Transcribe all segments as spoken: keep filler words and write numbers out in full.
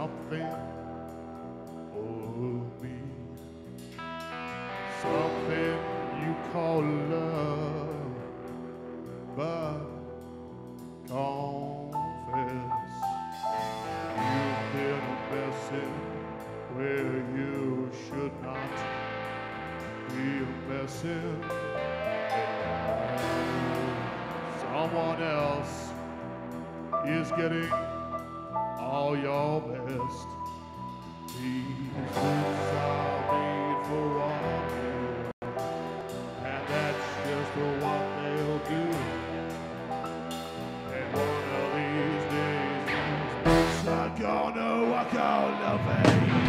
something for me, something you call love, but confess you've been messing where you should not be messing. Someone else is getting all your best. These boots are made for walking, and that's just what they'll do. And one of these days, these boots are gonna walk all over you.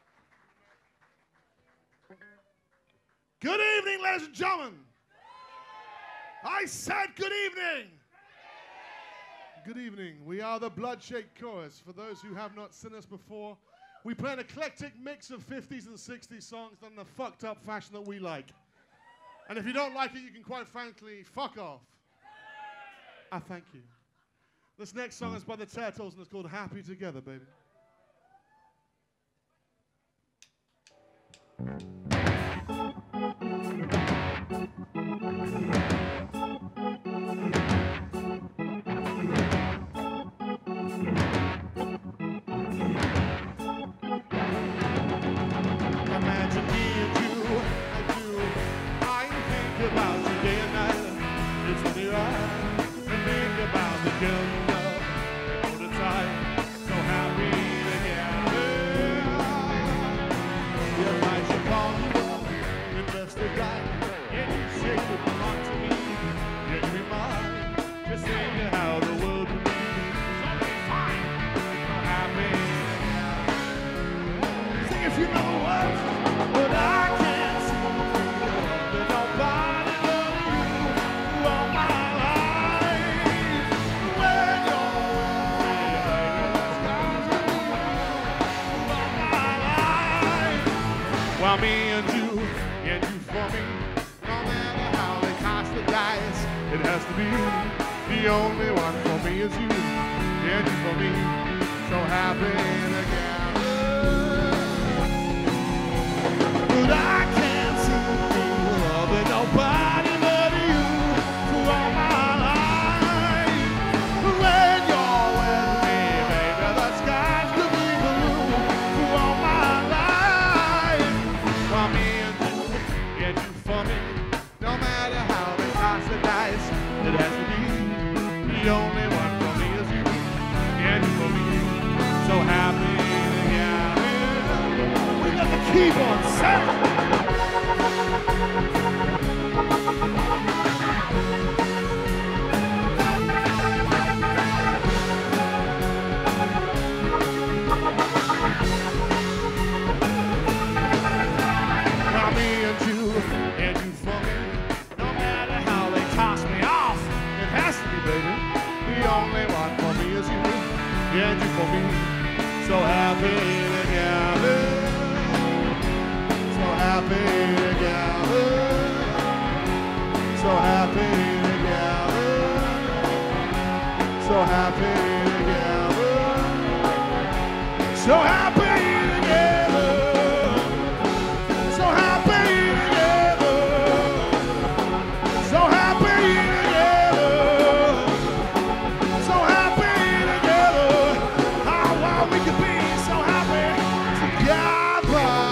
Good evening, ladies and gentlemen. I said good evening. Good evening. We are the Bloodshake Chorus. For those who have not seen us before, we play an eclectic mix of fifties and sixties songs done in the fucked up fashion that we like. And if you don't like it, you can quite frankly fuck off. I thank you. This next song is by the Turtles and it's called Happy Together, baby. Imagine me and you, I do. I think about you day and night. It's only right to think about the girl you love all the time. So happy together. If I should call you up, investigate, and you say you belong to me, you can be mine. Just think of how the world would be. So be fine. So happy together. Sing if you know the words. But I can't see that nobody but you all my life. When you're with me, baby, the skies will be blue all my life. While me and you, and you for me, no matter how they cast the dice, it has to be the only one for me is you, and you for me, so happy together. But I can't see me loving nobody but you for all my life. When you're with me, baby, the skies could be blue for all my life. While me and you, and you for me, no matter how they toss the dice, it has to be the only one for me is you, and you for me, so happy together. We got the keyboard set. Now me and you, and you for me, no matter how they toss me off, it has to be, baby, the only one for me is you, and you for me, so happy together. So happy together, so happy together, so happy together, so happy together, so happy together, so happy together, so happy together. How wild we could be, so happy together.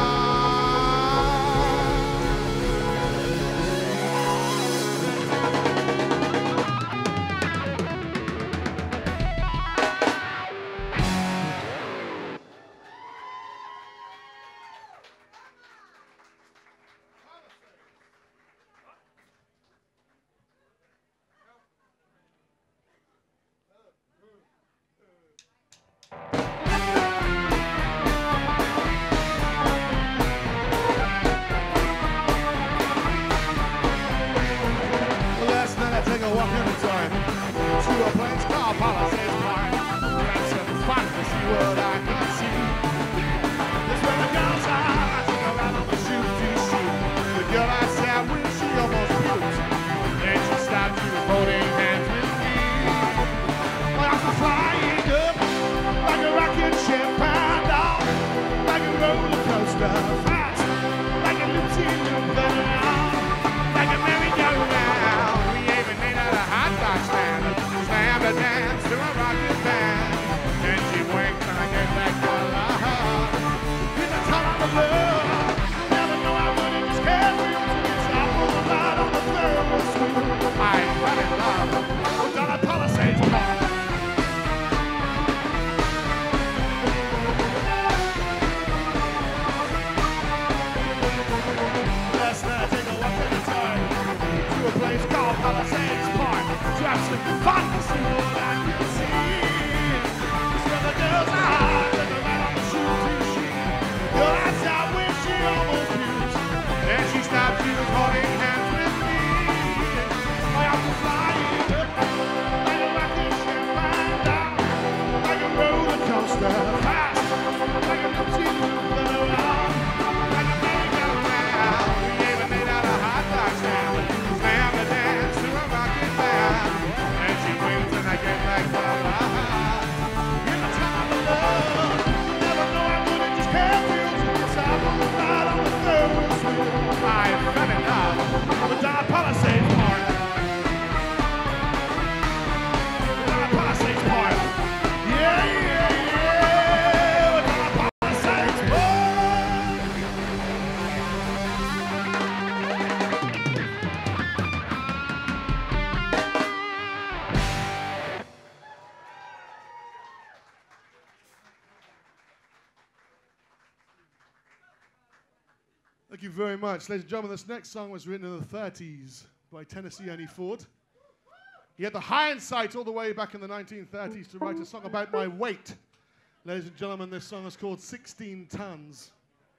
Thank you very much. Ladies and gentlemen, this next song was written in the thirties by Tennessee Ernie Ford. He had the hindsight all the way back in the nineteen thirties to write a song about my weight. Ladies and gentlemen, this song is called sixteen tons.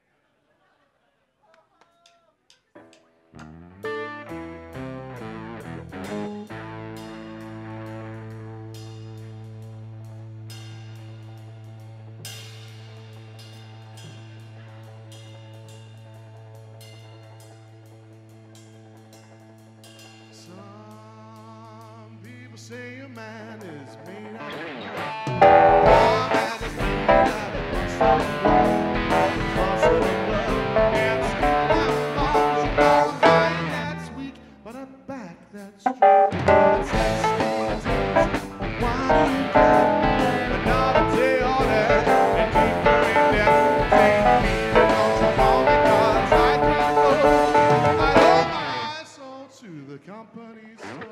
Say a man is made out of blood. A man is made out of muscle and blood. Muscle and blood. And skin and bones. A mind that's weak, but a back that's strong. But it's sixteen tons. Why do you get another day on it? And deeper in death. Take me and don't you call me, 'cause I can't go. I owe my soul to the company store.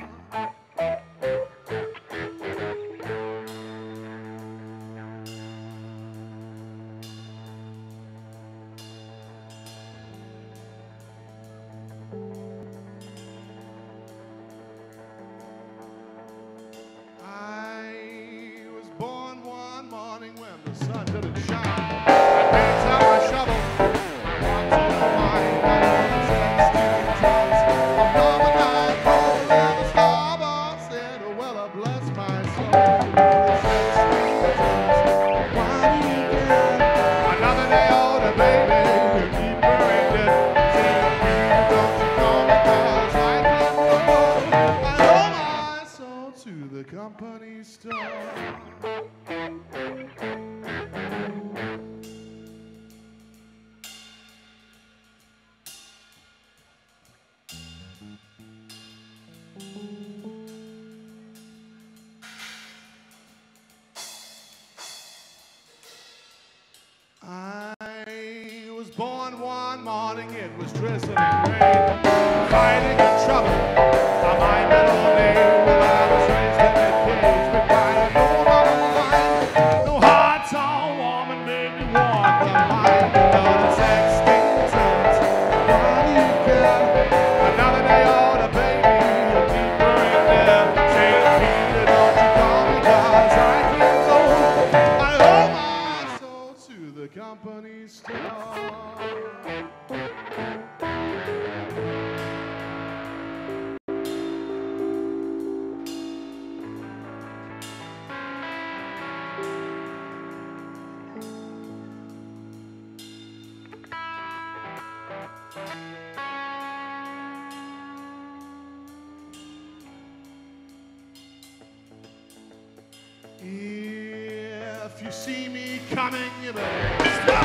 If you see me coming, you better step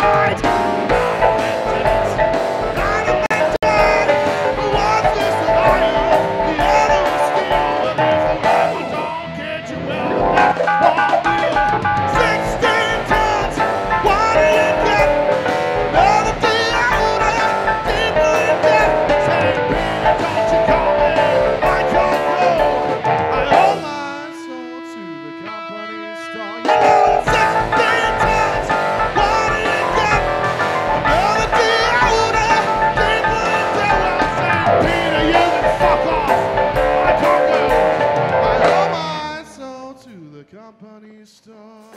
aside. What's this about you? The other is still, but if the apple don't get you, well, the next one will. Sixteen tons, what do you get? Another day older, deeper in debt. Say, Peter, don't you call me, I can't go. I owe my soul to the company store. You know, sixteen tons, what do you get? Another day older, deeper in debt. Well, say, Peter, you can fuck off. I can't go. I owe my soul to the company store.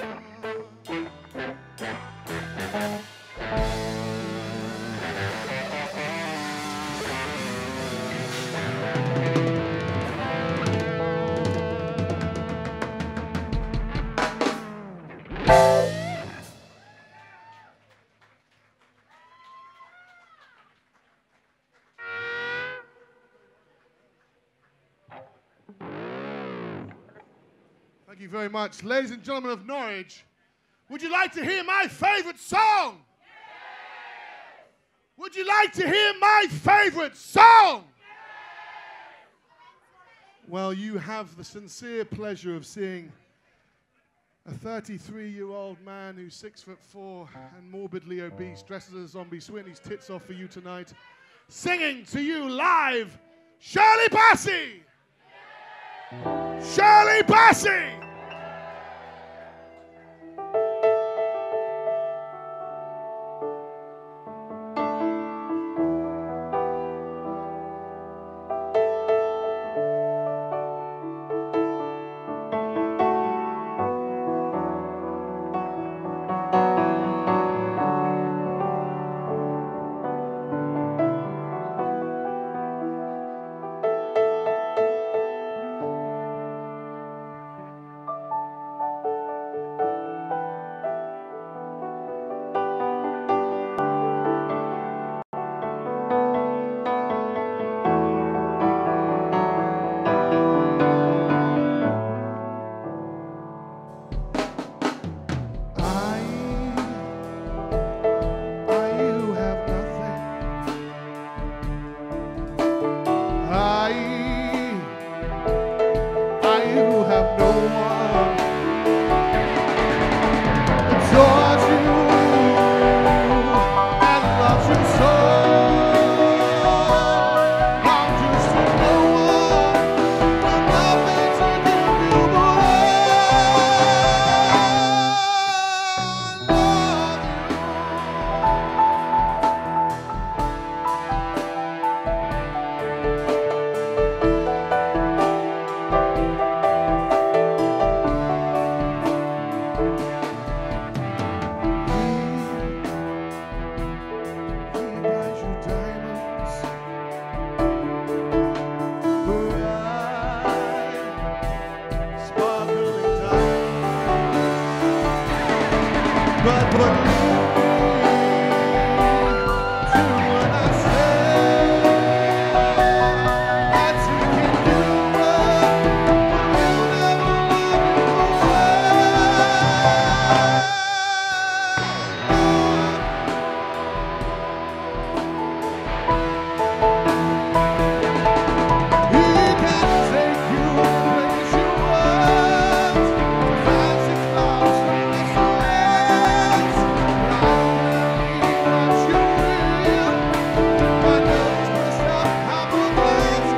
Thank you very much. Ladies and gentlemen of Norwich, would you like to hear my favorite song? Yes! Would you like to hear my favorite song? Yes! Well, you have the sincere pleasure of seeing a thirty-three-year-old man who's six foot four and morbidly obese, dresses as a zombie, swinging his tits off for you tonight, singing to you live, Shirley Bassey! Yes! Shirley Bassey! but believe me too when I say that you can do it, but we'll never He can take you place you want, fancy clouds from the sweats. But I don't believe that you're real. I know it's messed up, I'm a glance,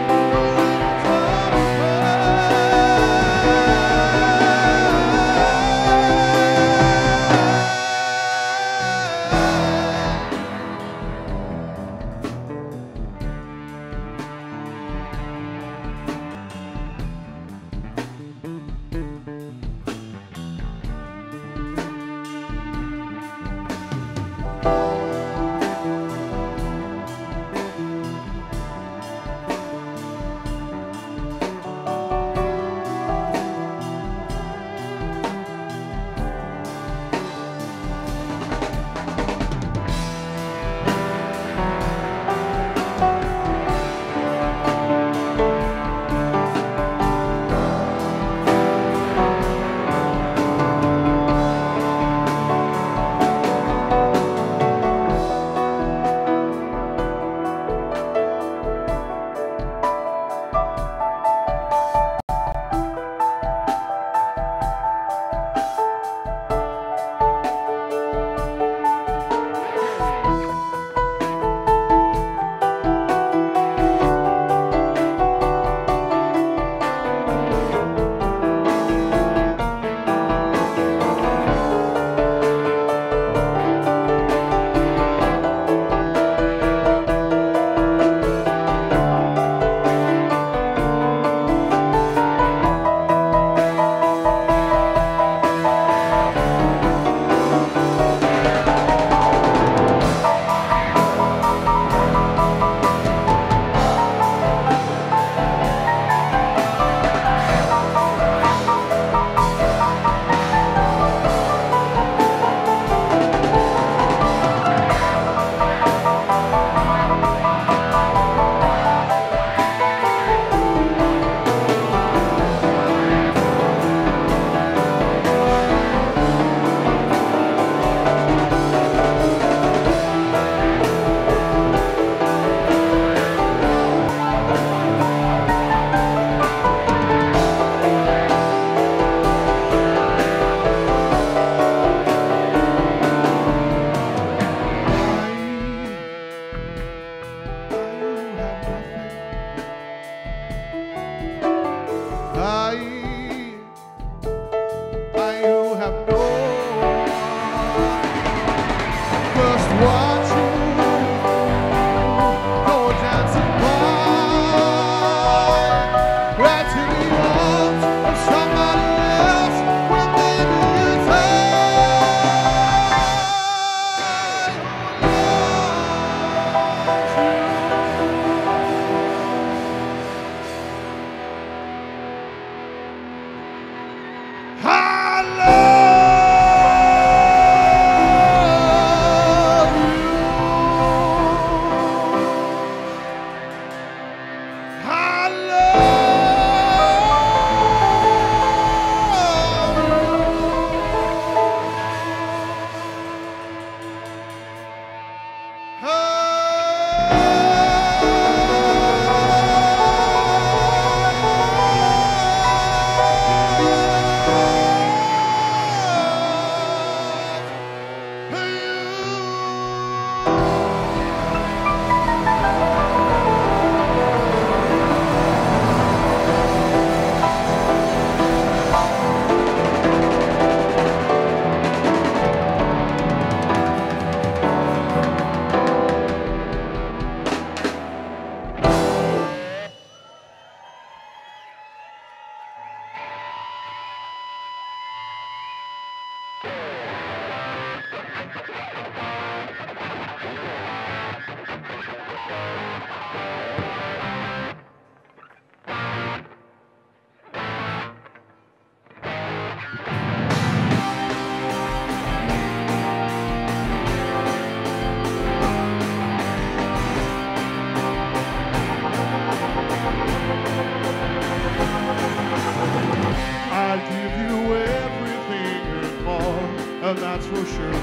and that's for sure.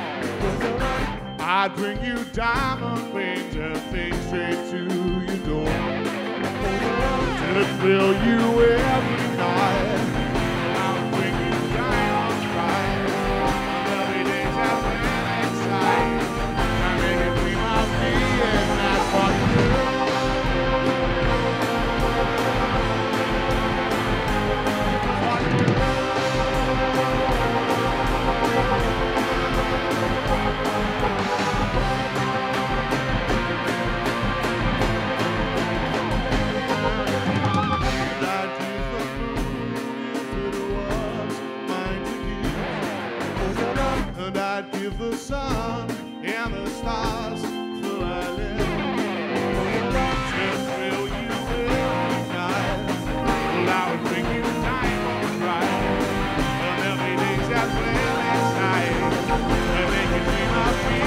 I'd bring you diamond rings and things straight to your door. To thrill you every night. I'll bring you diamonds right. Every day's out and exciting. I make it dream of me, and that's what you do. What you do. I'd give the sun and the stars till I live. To thrill you every night. Well, I would bring you diamonds right. And every day's that well inside. And make you dream of me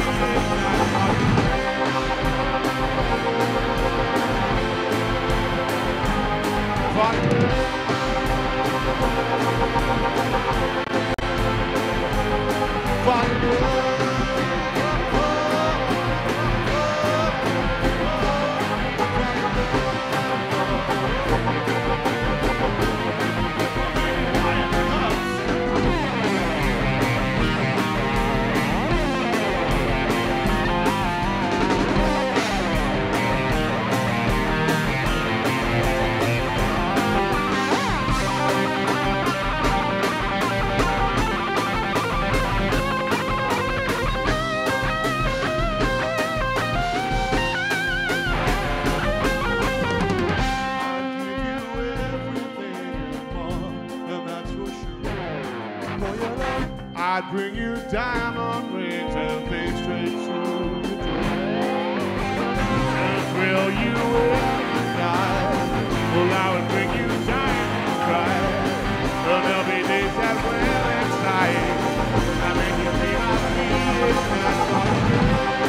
I'd bring you diamond rings and things straight through the door. And thrill you every night. Well, I would bring you diamonds right. Well, there'll be days that well exciting. I make you dream of me, it's not what you do.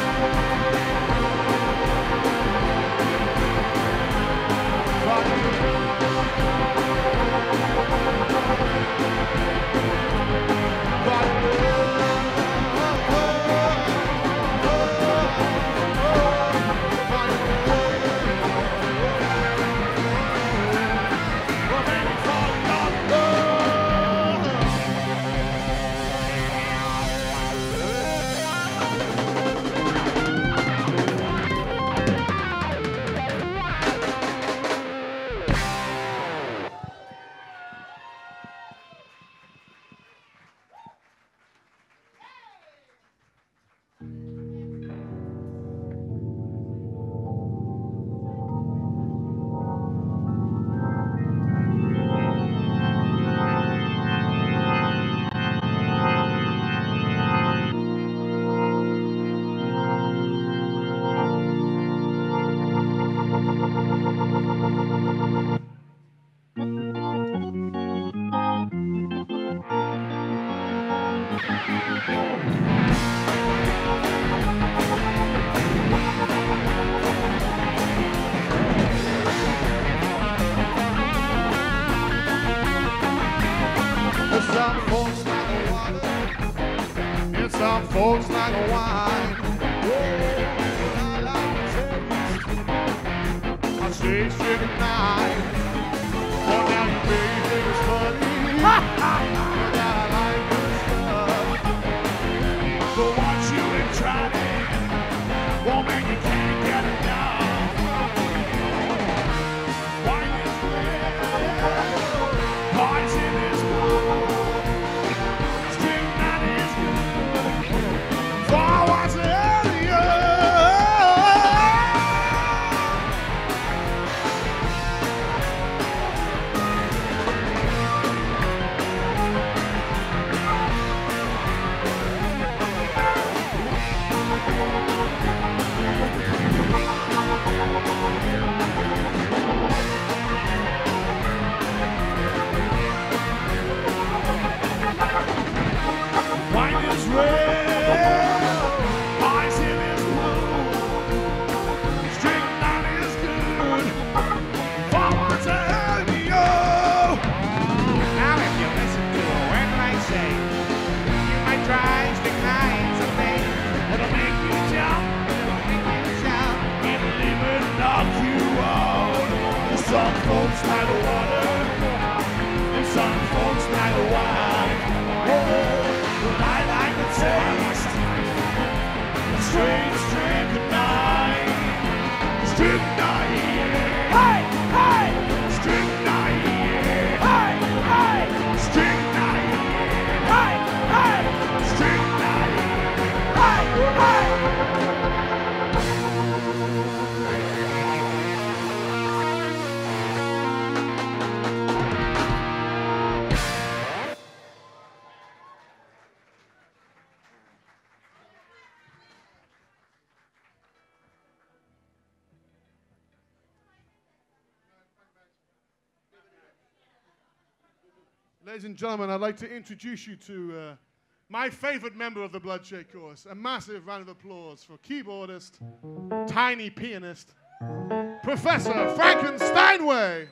What you do. Some folks like a water, and some folks like a wine. Oh, I like to taste. I stay straight at night. Oh, now you baby is funny. But I like your stuff. But once you have tried it, well, man, you can't get enough. Wine is red, poison is blue. Ladies and gentlemen, I'd like to introduce you to uh, my favorite member of the Bloodshake Chorus. A massive round of applause for keyboardist, tiny pianist, Professor Frankensteinway.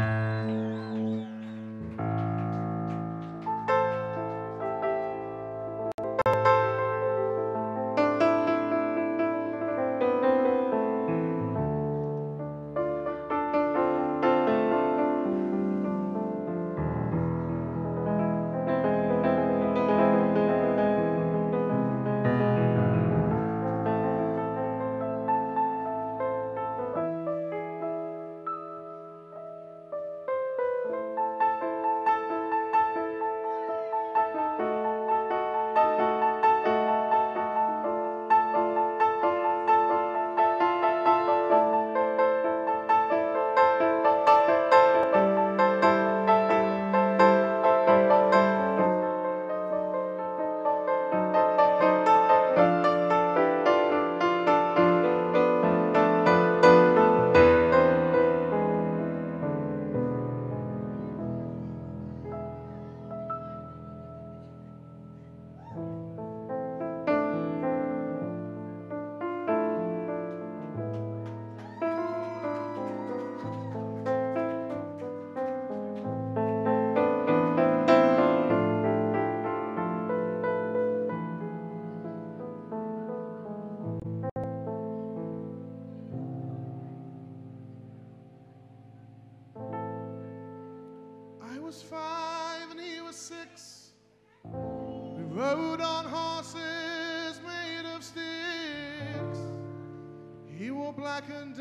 I was five and he was six. We rode on horses made of sticks. He wore black and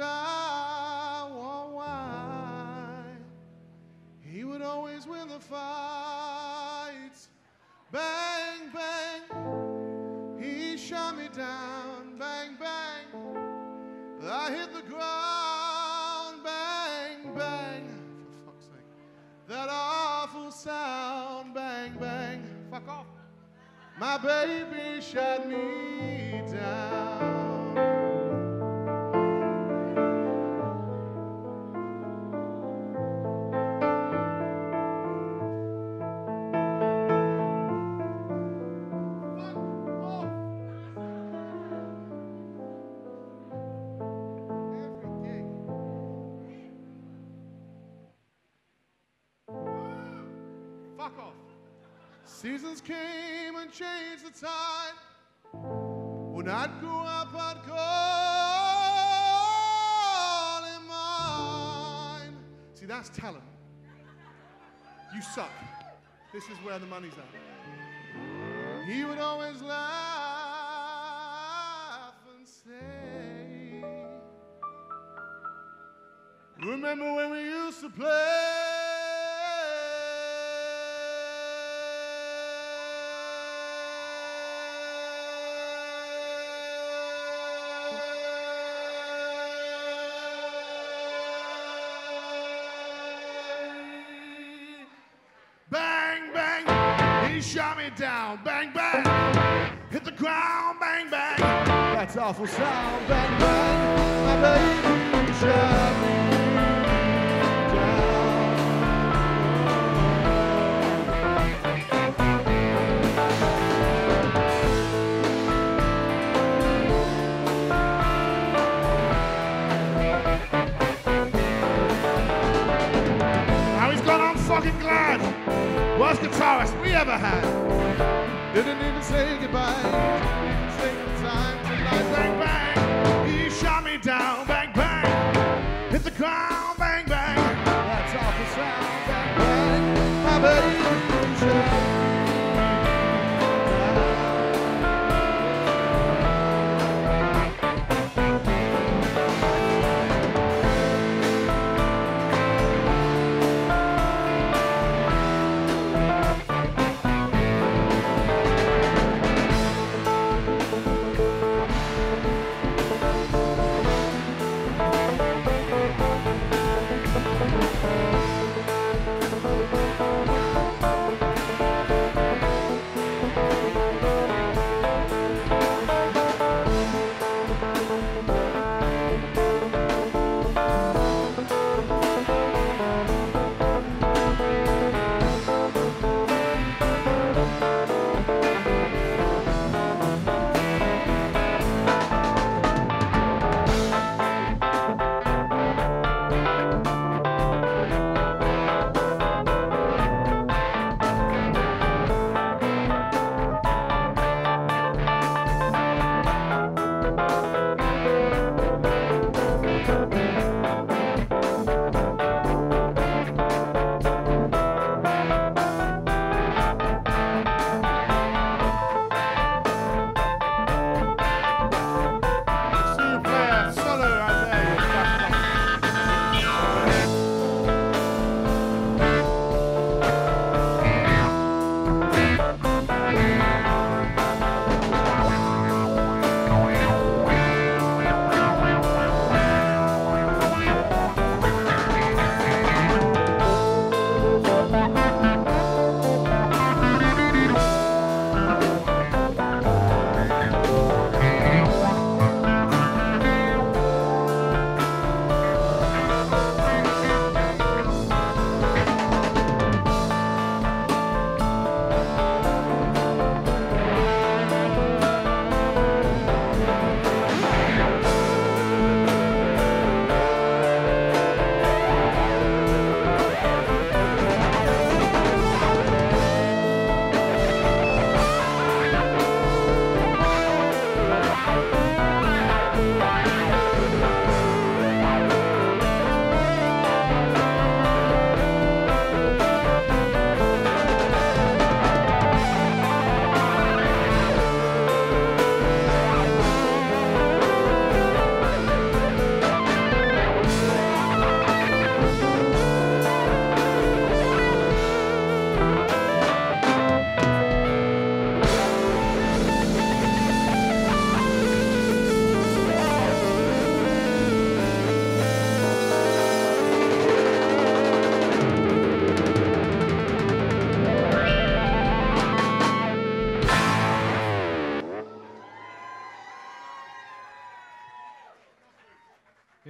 I wore white. He would always win the fights. Bang, bang, he shot me down. Bang, bang, I hit the ground. Bang, bang, for fuck's sake. That awful sound, bang, bang, fuck off. My baby shut me down. Fuck off. Seasons came and changed the tide. When I'd grow up, I'd call him mine. See, that's talent. You suck. This is where the money's at. He would always laugh and say, remember when we used to play? Bang, bang, he shot me down. Bang, bang, hit the ground. Bang, bang, that's awful sound. Bang, bang, my baby shot me Now he's gone, I'm fucking glad. Worst guitarist we ever had. Didn't even say goodbye. Take the time tonight. Bang, bang, he shot me down. Bang, bang, hit the ground. Bang, bang, that's awful sound. Bang, bang, my baby shot me.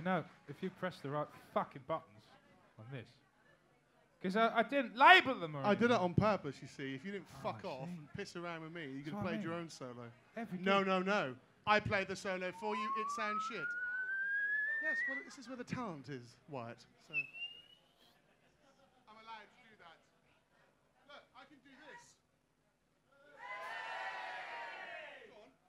know if you press the right fucking buttons on this. Because I, I didn't label them or I did it anything. on purpose, you see. If you didn't Oh, fuck I off see. and piss around with me, you could That's have what I played your mean. own solo. Every No, gig. no, no. I played the solo for you. It sounds shit. Yes, well, this is where the talent is, Wyatt. So I'm allowed to do that. Look, I can do this. Go on.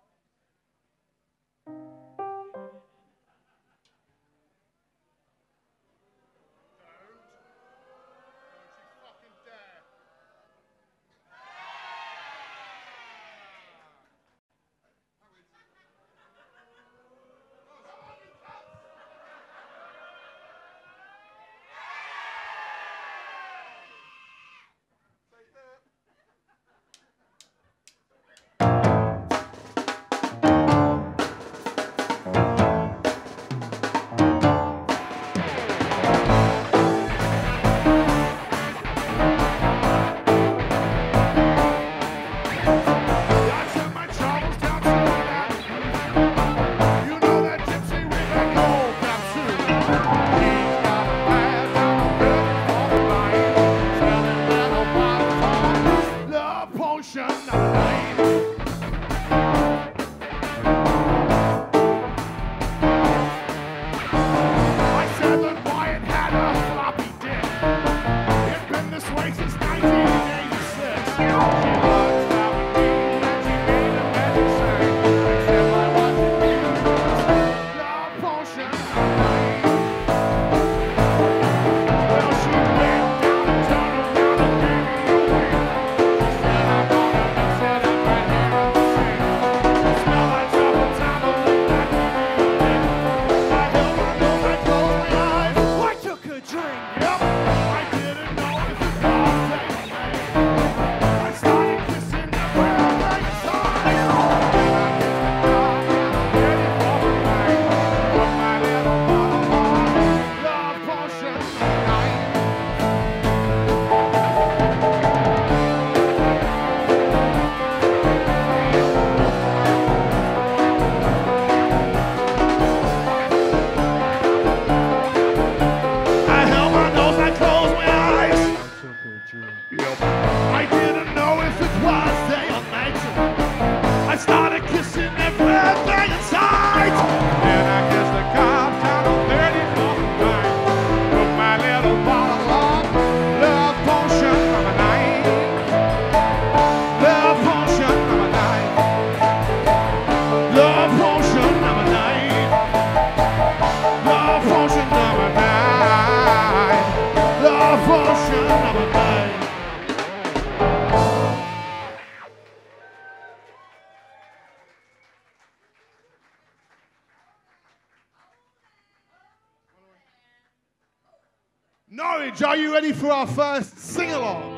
Norwich, are you ready for our first sing-along?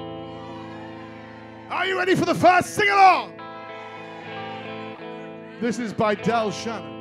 Are you ready for the first sing-along? This is by Del Shannon.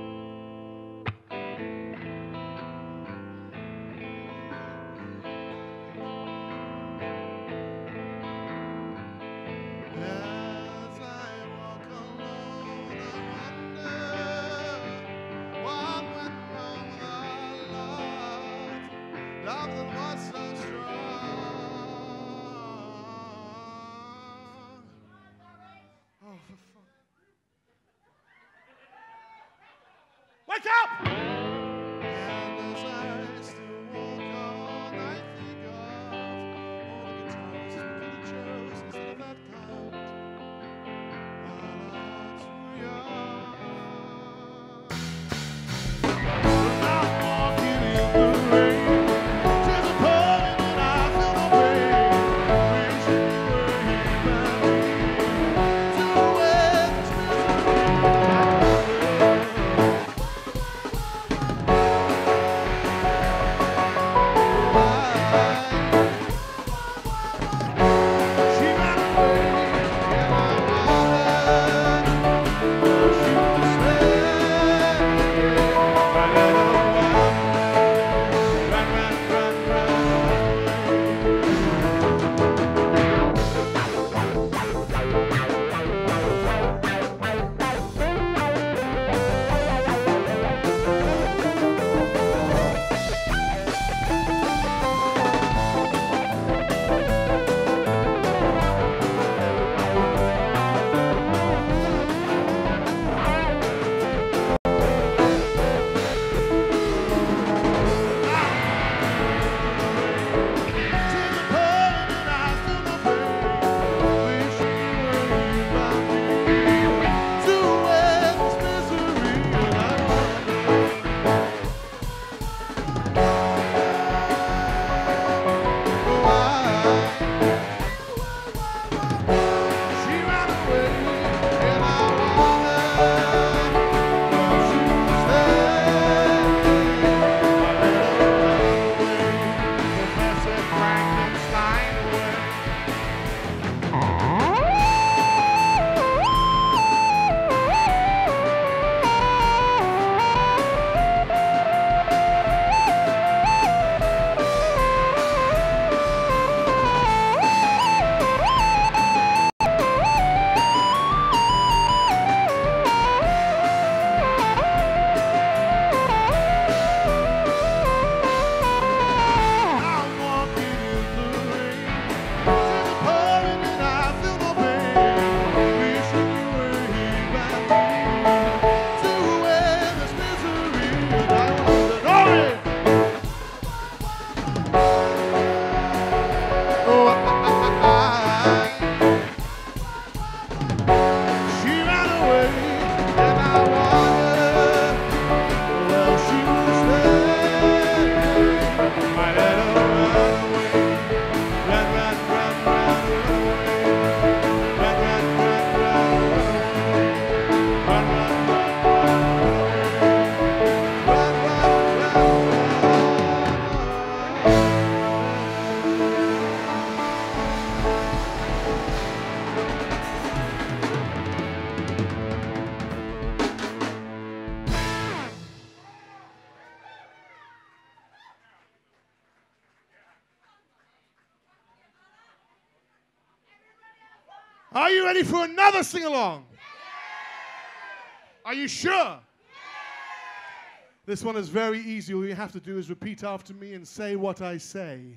Are you ready for another sing-along? Are you sure? This one is very easy. All you have to do is repeat after me and say what I say.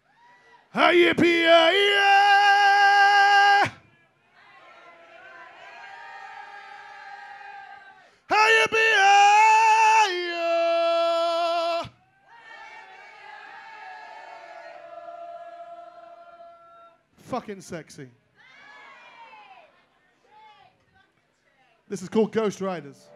Hi-yippee-yi-yi! Hi-yippee-yi-yi! Fucking sexy. This is called Ghost Riders.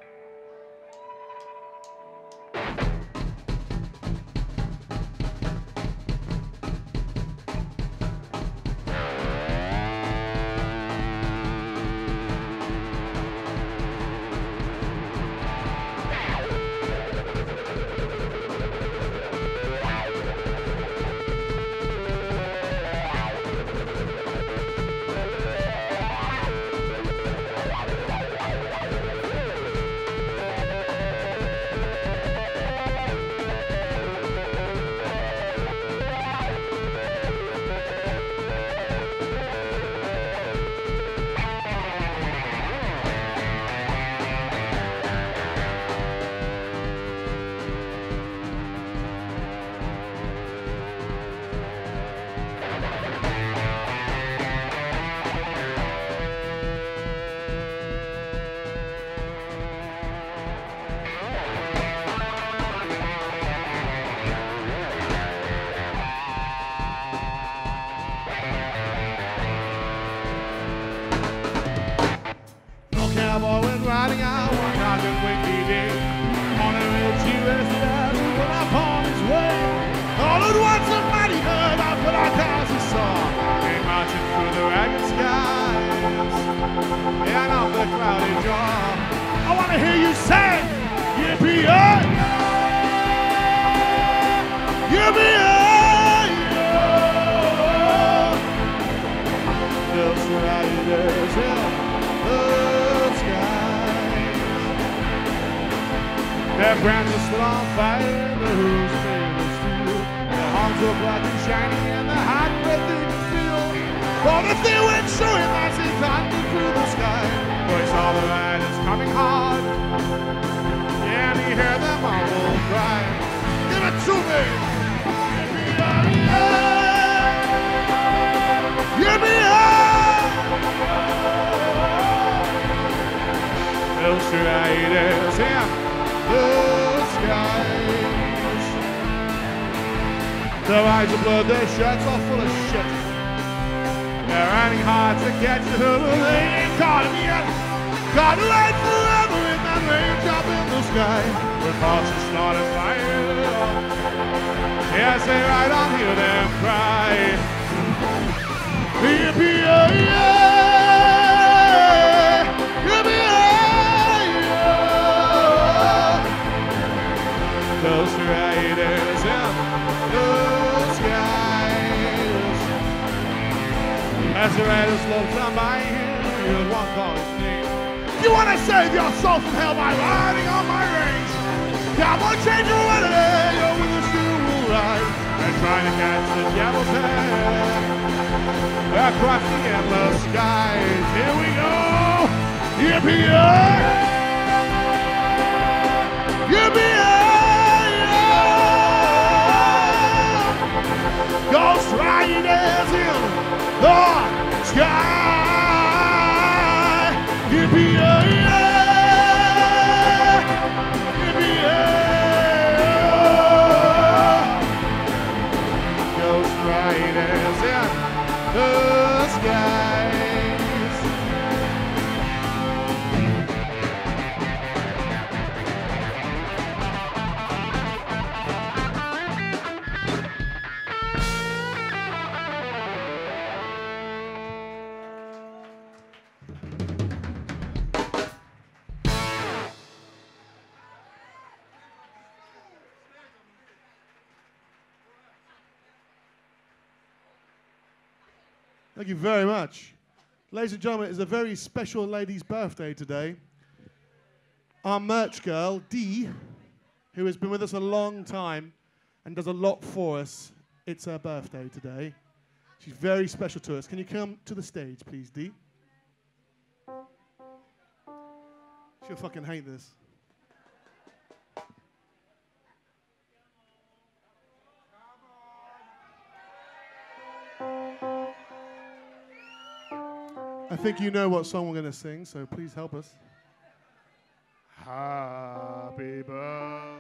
Cowboy went riding out one night and windy day on a rich U S dash went upon his way. All at once a mighty herd of black eyes he saw came marching through the ragged skies and off the cloudy jaw. I want to hear you say, yippee-yi! Yippee-yi! Those riders in their brands are still on fire, the hooves made of steel. Their arms look black and shiny, and the hot breath they can feel. For the thin wind showing as he climbed through the sky. For he saw the riders coming hard, yeah, and he heard them all cry. Give it to me! Yippee-yi-yi! Yippee-yi-yi! Those riders in the skies. Their eyes are blood, their shirts are full of shit. They're running hard to catch the hood, but they ain't caught him yet. Got to wait forever in that range up in the sky. With horses started fire. Yes, they ride on, hear them cry. Yippee-yi-yi! Those riders in the skies. As the riders slopes on by him, he'll one call his name. If you want to save your soul from hell by riding on my range, cowboy, change your way today, or with us you will ride. And trying to catch the devil's head across the endless skies. Here we go! Yippee-yi! Yippee-yi! Ghost riders in the sky. Yippee-yi-yi! Yippee-yi! Ghost riders in the skies. Thank you very much. Ladies and gentlemen, it's a very special lady's birthday today. Our merch girl, Dee, who has been with us a long time and does a lot for us, it's her birthday today. She's very special to us. Can you come to the stage, please, Dee? She'll fucking hate this. I think you know what song we're going to sing, so please help us. Happy birthday.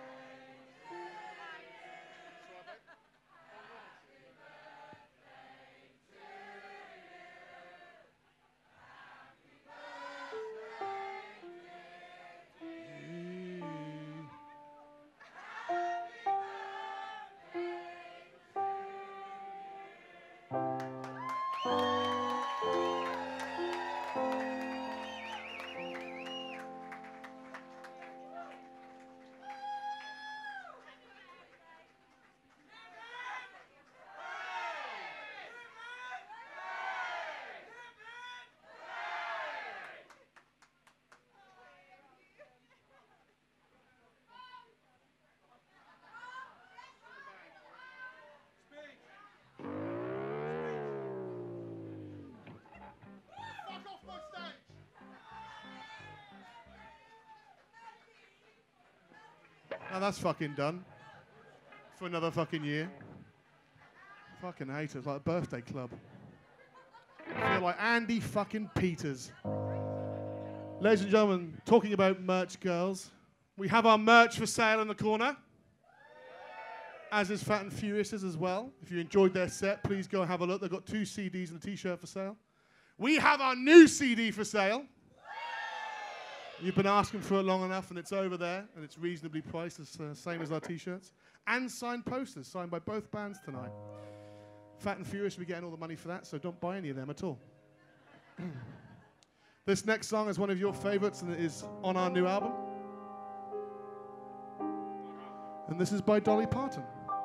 Now that's fucking done. For another fucking year. Fucking haters, like a birthday club. I feel like Andy fucking Peters. Ladies and gentlemen, talking about merch, girls. We have our merch for sale in the corner. As is Fat and Furious's as well. If you enjoyed their set, please go and have a look. They've got two C Ds and a t-shirt for sale. We have our new C D for sale. You've been asking for it long enough, and it's over there, and it's reasonably priced, it's the uh, same as our t-shirts. And signed posters, signed by both bands tonight. Fat and Furious will be getting all the money for that, so don't buy any of them at all. This next song is one of your favorites, and it is on our new album. And this is by Dolly Parton.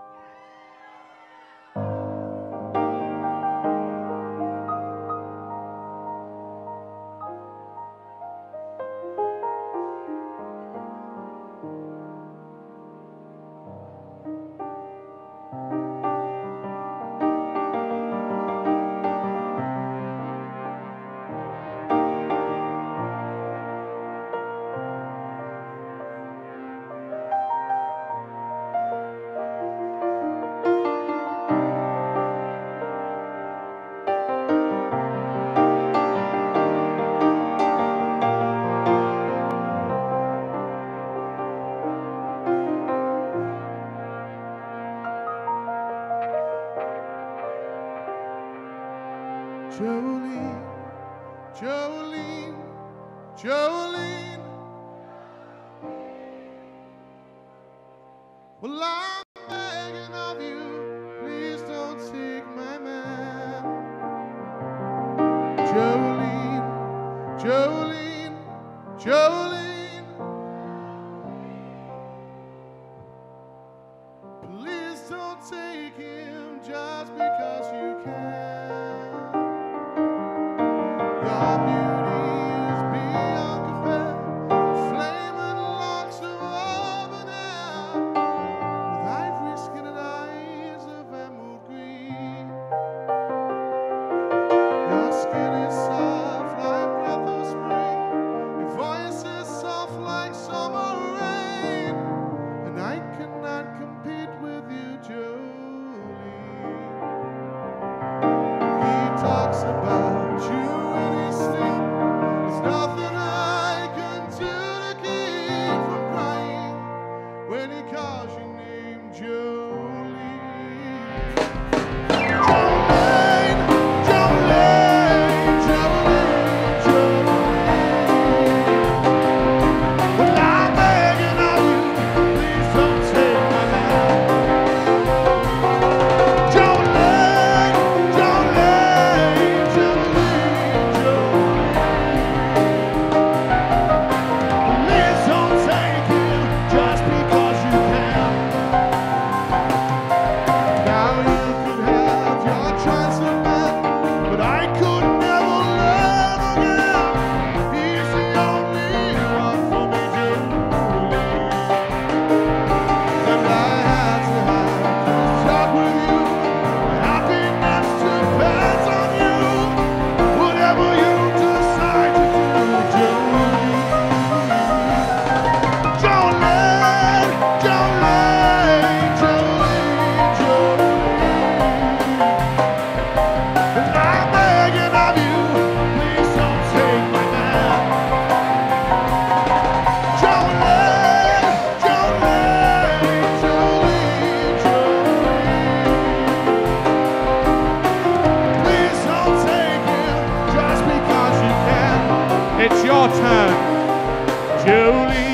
Jolene, Jolene, Jolene. Well, I'm begging of you, please don't take my man. Jolene, Jolene, Jolene. Please don't take him just because you can. Your beauty is beyond compare, flaming locks of auburn hair, with ivory skin and eyes of emerald green. Your skin is soft like breath of spring, your voice is It's your turn, Julie.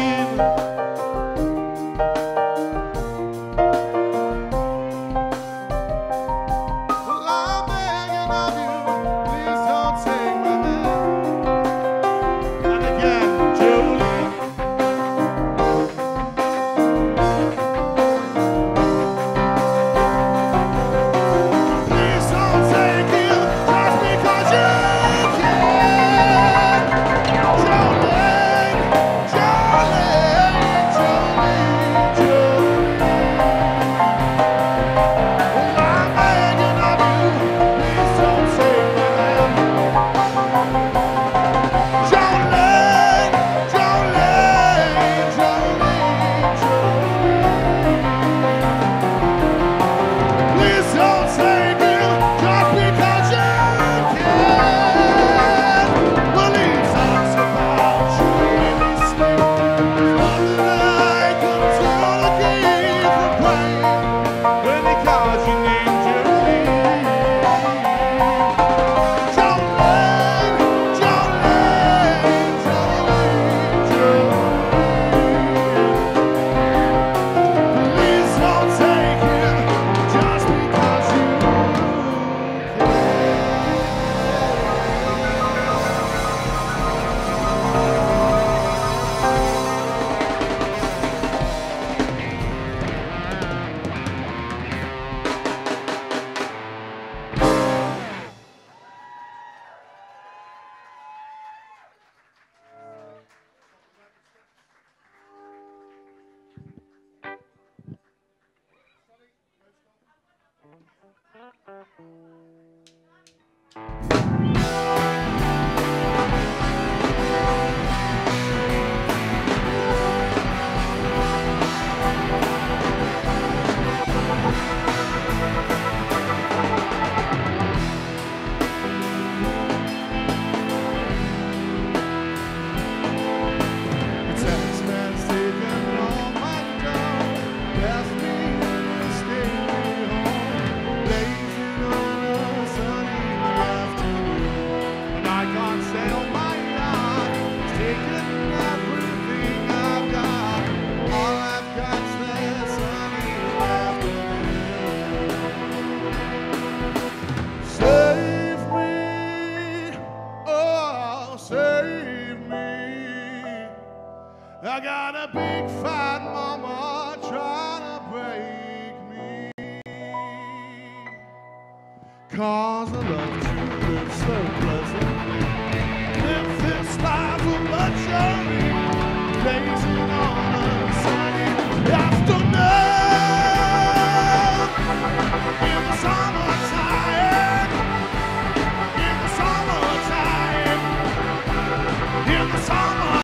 Well, I'm begging of you, please don't take my hand. And again, Julie. Please don't take it just because you can. Jolene, Jolene, Jolene, Jolene. Well, I'm begging of you, please don't take my hand. Jolene, Jolene, Jolene, Jolene. Please don't take it just because you can. Well, he talks about you in his sleep. Nothing I can do to keep from praying when he calls your name, Jolene. Jolene, Jolene, Jolene, Jolene. Please don't take it just because you can. The tax man's taken all my dough, left me in a stately home, blazing on a sunny afternoon. And I can't sail my yacht, taken everything I've got. All I've got's that sunny afternoon. Save me, oh, save me. I got a big fat mama trying to break me. Cause I love to live so pleasantly. Live this life of luxury, blazing on a sunny afternoon. In the summertime, in the summertime, in the summertime.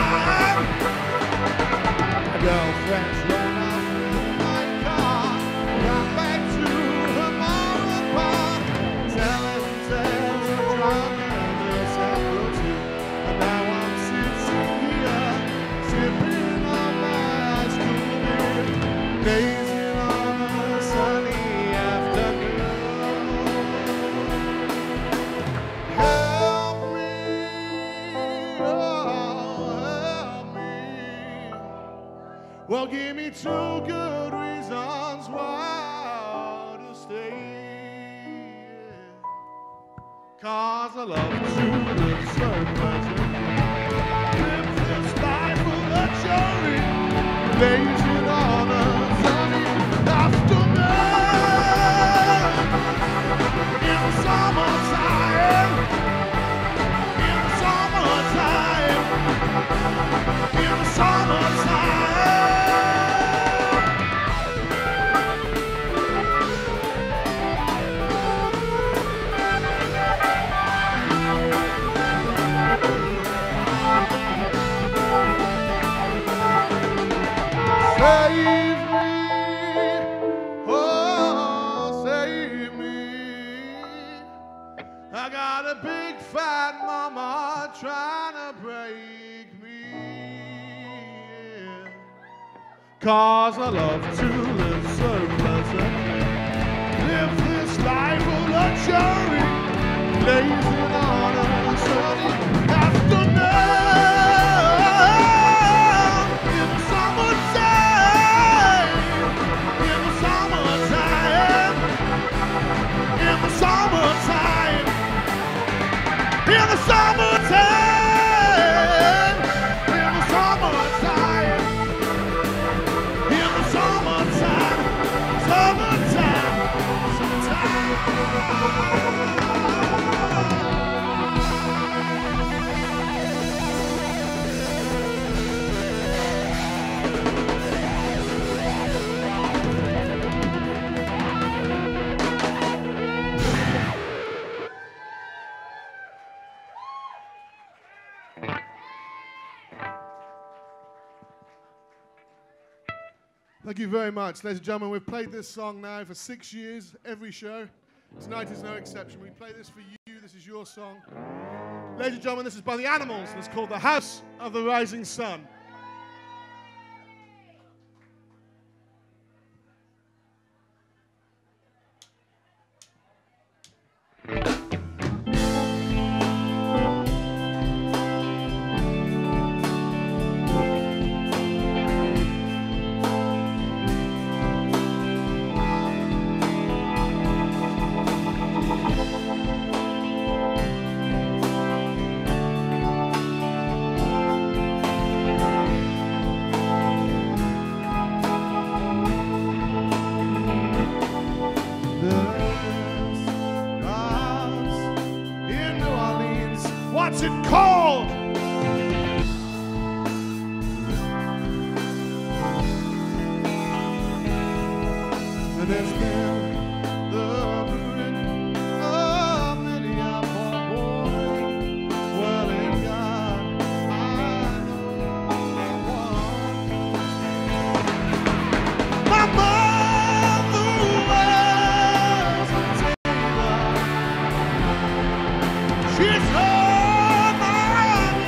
My girlfriend's rolled off in my car, got back to her mom and pop, telling tales of drunk and this and those two. And now I'm sitting here, sipping on my ice cream beer, gazing on a sunny afternoon. Help me, oh, help me. Well, give me two good reasons why to stay. Cause I love to live so pleasant. Live this life of luxury, blazing on a sunny afternoon. In the summertime, in the summertime, in the summertime. Save me, oh, save me. I got a big fat mama trying to break me. Yeah. Cause I love to live so pleasantly. Live this life of luxury, blazing on a sunny afternoon. summertime, in the summertime, in the summertime, summertime, summertime. Thank you very much, ladies and gentlemen. We've played this song now for six years, every show. Tonight is no exception. We play this for you. This is your song. Ladies and gentlemen, this is by the Animals, and it's called The House of the Rising Sun. What's it called? And it's been the ruin of many a poor boy. Well, in God, I know one. My mother was a tailor. She's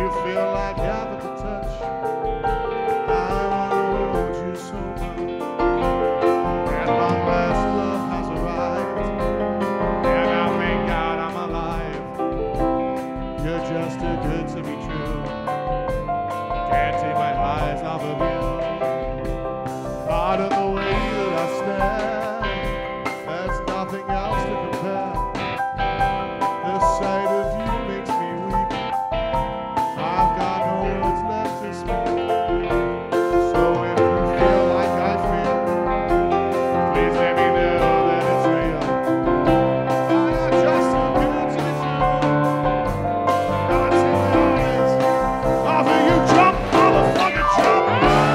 you feel like having to touch, I wanna hold you so much. And my last love has arrived, and I thank God I'm alive. You're just too good to be true. Can't take my eyes off of you. Part of the way that I stand, there's nothing else to compare. The sight of you makes me weep. I've got no words left to speak. So if you feel like I feel, please let me know that it's real. Oh, you're just too good to be true. Can't take my eyes off of you. Jump, motherfucker, jump!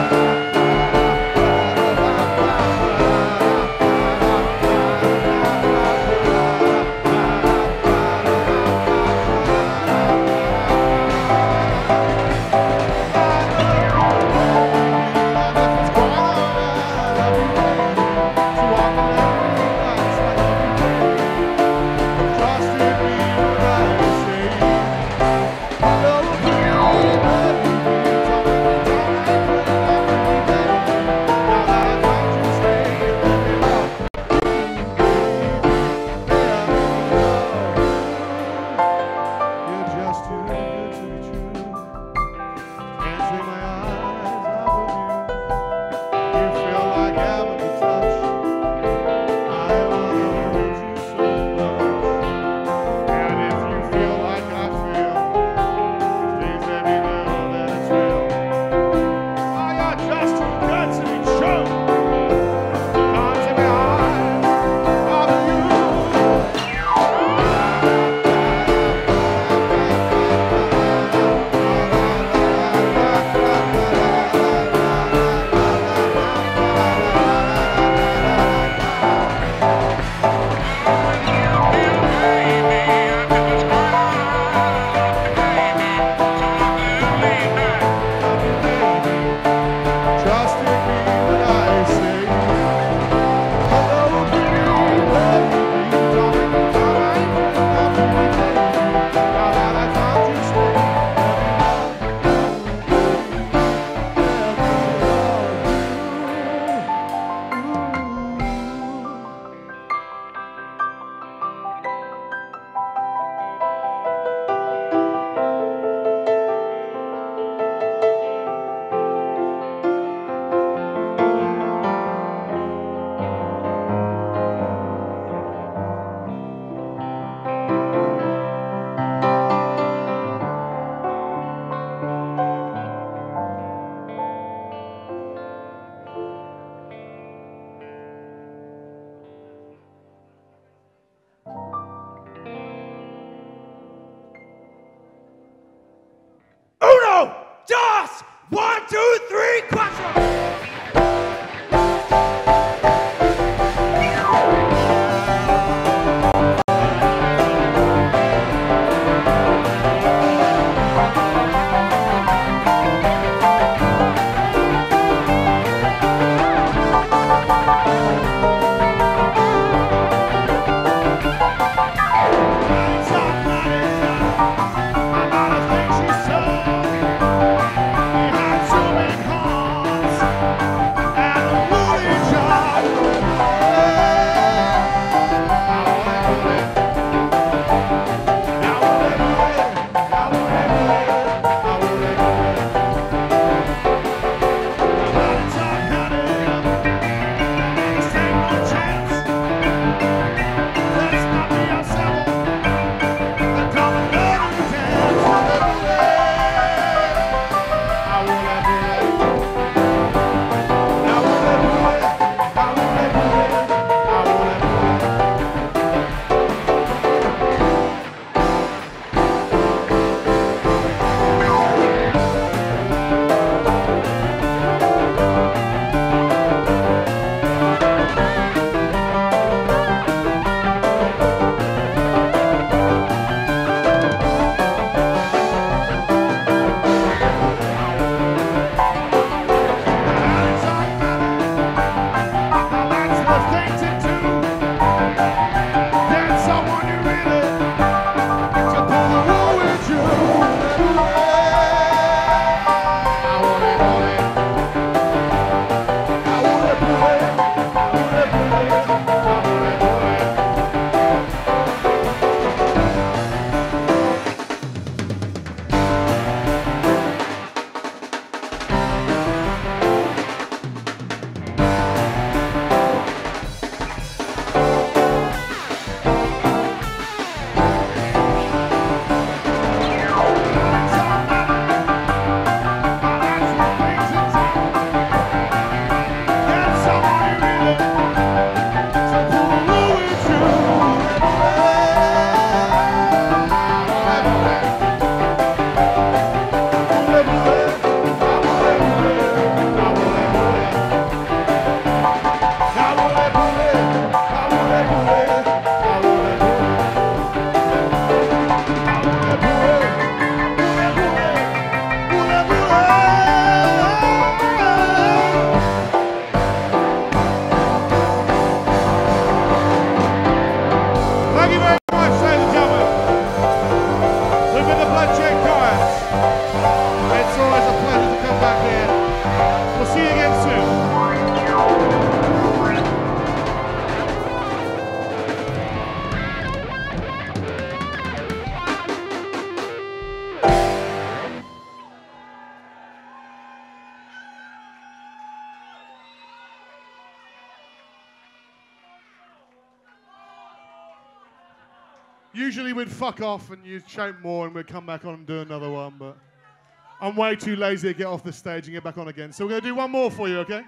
Usually we'd fuck off and you'd shout more and we'd come back on and do another one, but I'm way too lazy to get off the stage and get back on again. So we're going to do one more for you, okay?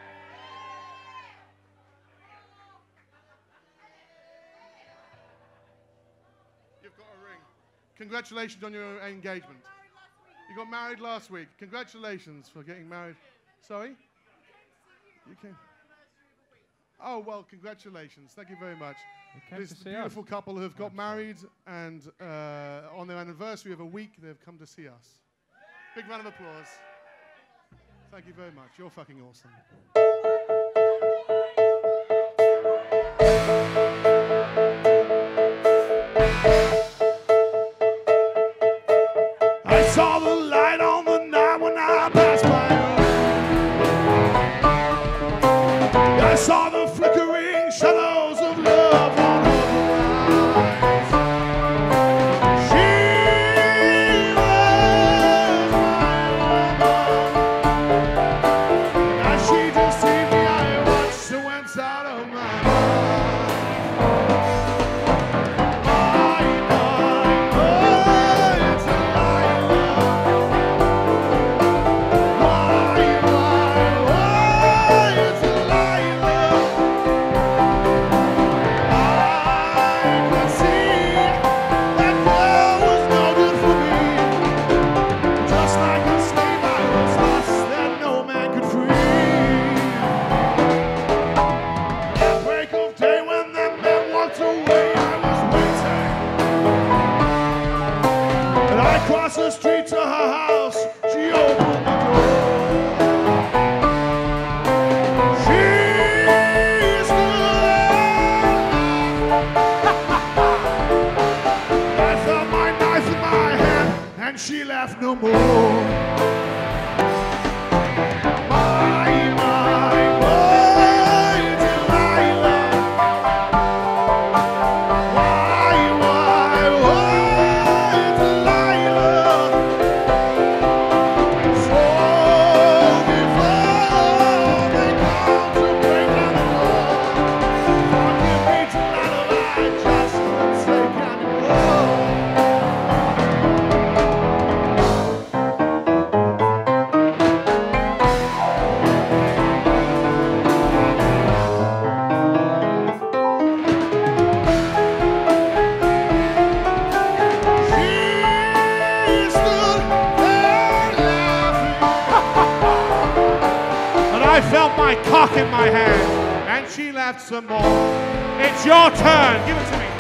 You've got a ring. Congratulations on your engagement. You got married last week. Congratulations for getting married. Sorry? You came. Oh, well, congratulations. Thank you very much. This beautiful us. couple who have got married, and uh, on their anniversary of a week, they've come to see us. Big round of applause. Thank you very much. You're fucking awesome. I saw the light on the night when I passed by. I saw the flickering shadows of love on her eyes. She was my woman, and she deceived me. I watched her went out of my mind. My, my, my, it's a lie. My, my, my, it's a lie. Across the street to her house, she opened the door. She stood. I felt my knife in my hand, and she laughed no more. My, my, my, Delilah. Why, why, why, Delilah? So before they come to break down the wall, forgive me, Delilah, I just won't take anymore. She stood there laughing, and I felt my cock in my hand, and she laughed some more. It's your turn. Give it to me.